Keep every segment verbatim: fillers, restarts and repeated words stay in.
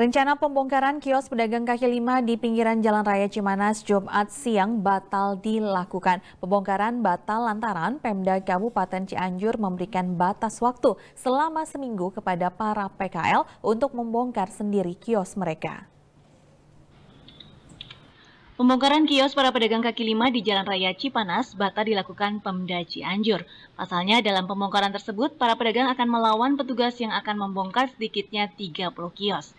Rencana pembongkaran kios pedagang kaki lima di pinggiran Jalan Raya Cipanas Jumat siang batal dilakukan. Pembongkaran batal lantaran Pemda Kabupaten Cianjur memberikan batas waktu selama seminggu kepada para P K L untuk membongkar sendiri kios mereka. Pembongkaran kios para pedagang kaki lima di Jalan Raya Cipanas batal dilakukan Pemda Cianjur. Pasalnya dalam pembongkaran tersebut, para pedagang akan melawan petugas yang akan membongkar sedikitnya tiga puluh kios.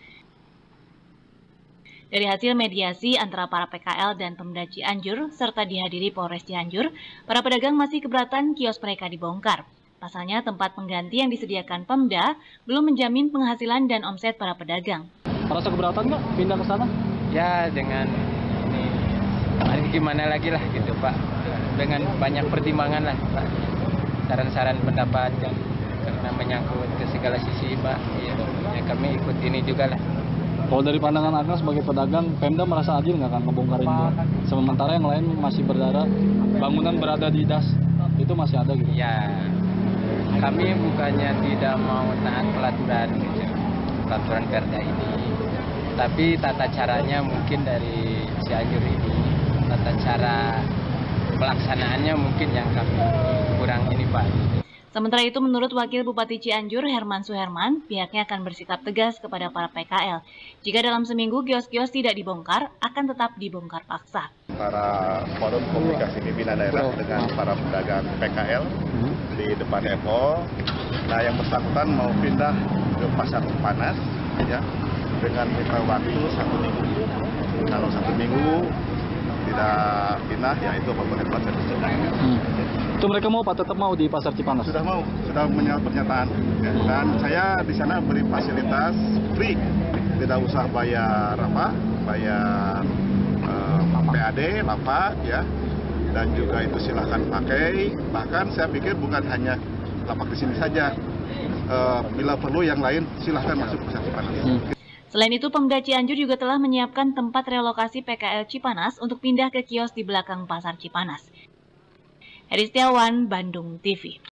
Dari hasil mediasi antara para P K L dan Pemda Cianjur serta dihadiri Polres Cianjur, para pedagang masih keberatan kios mereka dibongkar. Pasalnya tempat pengganti yang disediakan Pemda belum menjamin penghasilan dan omset para pedagang. Merasa keberatan nggak pindah ke sana? Ya dengan ini gimana lagi lah gitu Pak, dengan banyak pertimbangan lah Pak, saran-saran pendapat yang karena menyangkut ke segala sisi Pak, ya, ya kami ikut ini juga lah. Kalau dari pandangan Akang sebagai pedagang, Pemda merasa adil nggak kan ngebongkarin itu? Sementara yang lain masih berada, bangunan berada di das, itu masih ada gitu? Ya, kami bukannya tidak mau taat pelaturan, gitu, pelaturan Perda ini, tapi tata caranya mungkin dari Cianjur ini, tata cara pelaksanaannya mungkin yang kami kurang ini Pak. Sementara itu, menurut Wakil Bupati Cianjur, Herman Suherman, pihaknya akan bersikap tegas kepada para P K L. Jika dalam seminggu kios-kios tidak dibongkar, akan tetap dibongkar paksa. Para forum komunikasi pimpinan daerah dengan para pedagang P K L di depan F O. Nah, yang bersangkutan mau pindah ke Pasar Cipanas, ya, dengan minta waktu satu minggu. Kalau satu minggu tidak pindah, ya itu pembuatan proses. Hmm. Itu mereka mau Pak, tetap mau di Pasar Cipanas? Sudah mau, sudah menyatakan pernyataan. Ya. Dan saya di sana beri fasilitas free, tidak usah bayar apa, bayar uh, P A D, lapak, ya, dan juga itu silahkan pakai. Bahkan saya pikir bukan hanya lapak di sini saja, uh, bila perlu yang lain silahkan masuk ke Pasar Cipanas. Hmm. Selain itu, Pemda Cianjur juga telah menyiapkan tempat relokasi P K L Cipanas untuk pindah ke kios di belakang Pasar Cipanas. Heri Setiawan, Bandung T V.